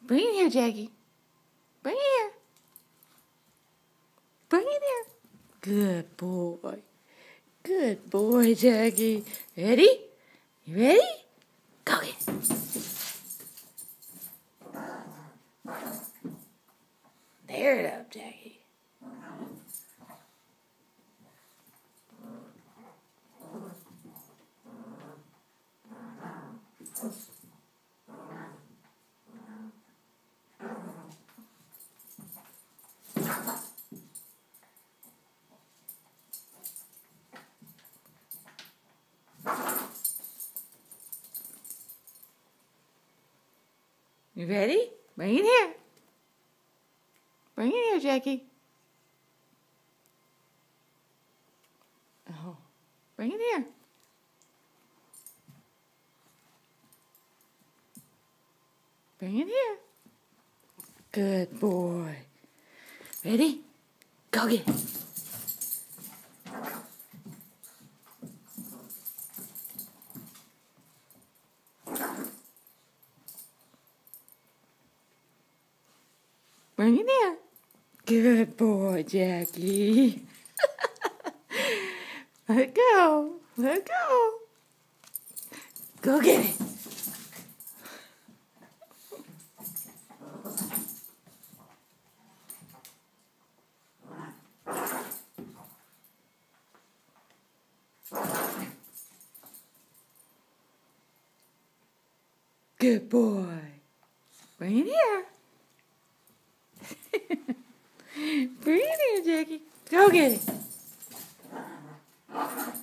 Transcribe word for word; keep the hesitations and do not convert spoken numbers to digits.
Bring it here, Jackie. Bring it here. Bring it here. Good boy. Good boy, Jackie. Ready? You ready? Go get it. There it up, Jackie. You ready? Bring it here. Bring it here, Jackie. Oh, bring it here. Bring it here. Good boy. Ready? Go get it. Bring it here. Good boy, Jackie. Let go. Let go. Go get it. Good boy. Bring it here. Bring it here, Jackie. Go get it.